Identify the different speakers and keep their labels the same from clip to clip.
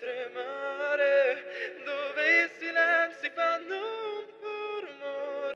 Speaker 1: tremare, dove i silenzi fanno un po' rumore.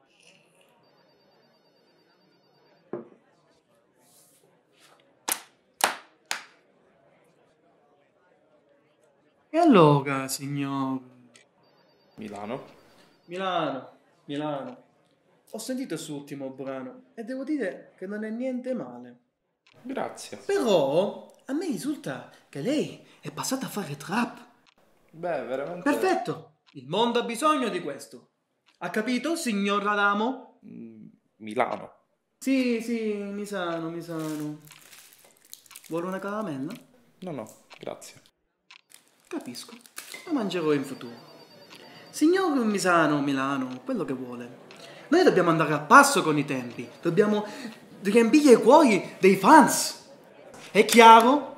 Speaker 2: E allora, signor...
Speaker 3: Milano?
Speaker 2: Milano. Ho sentito il suo ultimo brano e devo dire che non è niente male.
Speaker 3: Grazie.
Speaker 2: Però a me risulta che lei è passata a fare trap.
Speaker 3: Beh, veramente...
Speaker 2: Perfetto! Il mondo ha bisogno di questo. Ha capito, signor Adamo?
Speaker 3: Milano?
Speaker 2: Sì, mi sano. Vuole una caramella?
Speaker 3: No, grazie.
Speaker 2: Capisco. La mangerò in futuro. Signor Misano, Milano, quello che vuole. Noi dobbiamo andare a passo con i tempi. Dobbiamo riempire i cuori dei fans. È chiaro?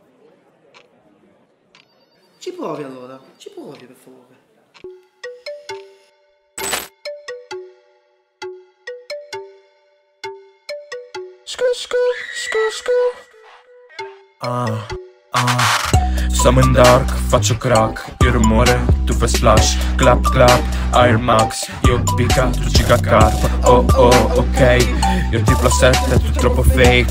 Speaker 2: Ci provi allora. Ci provi, per favore.
Speaker 4: Siamo in dark, faccio crack, il rumore, tu fai splash, clap clap, Air Max, io picca, tu giga carpa, oh ok, io triplo 7, tu troppo fake.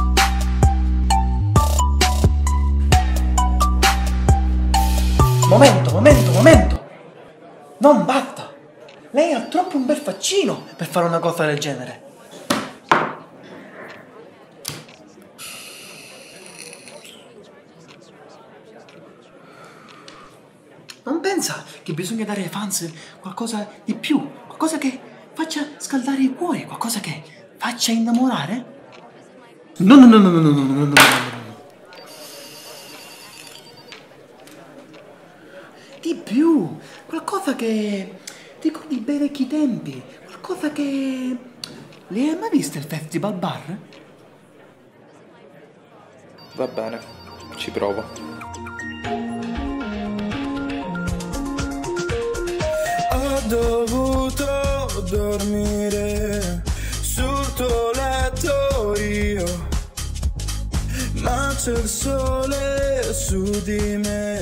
Speaker 2: Momento! Non batta! Lei ha troppo un bel faccino per fare una cosa del genere. Non pensa che bisogna dare ai fans qualcosa di più? Qualcosa che faccia scaldare i cuori? Qualcosa che faccia innamorare? No. Di più! Qualcosa che... dico di bei vecchi tempi. Qualcosa che... Lei ha mai visto il Festival Bar?
Speaker 3: Va bene, ci provo.
Speaker 5: Ho dovuto dormire sul tuo letto io, ma c'è il sole su di me,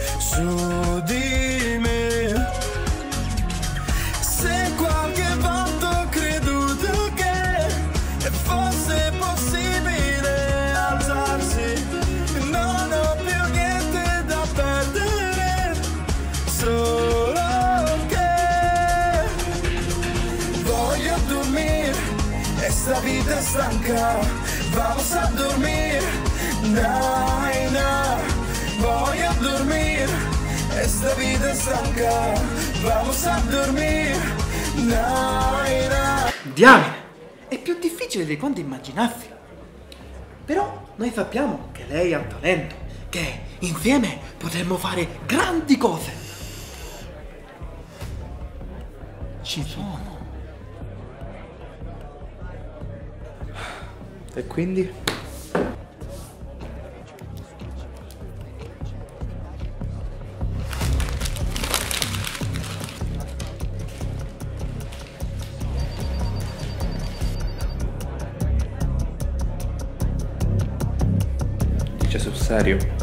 Speaker 5: Se qualche volta ho creduto che fosse possibile alzarsi, non ho più niente da perdere, solo che voglio dormire e sta vita è stanca, vamos a dormir, voglio dormire e sta vita è stanca, vamos a dormir,
Speaker 2: Diamine! È più difficile di quanto immaginassi. Però noi sappiamo che lei ha talento, che insieme potremmo fare grandi cose. Ci sono.
Speaker 3: E quindi? Dice sul serio?